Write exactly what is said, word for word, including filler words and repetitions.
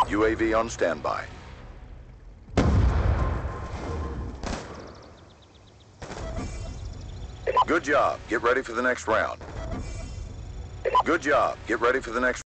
U A V on standby. Good job. Get ready for the next round. Good job. Get ready for the next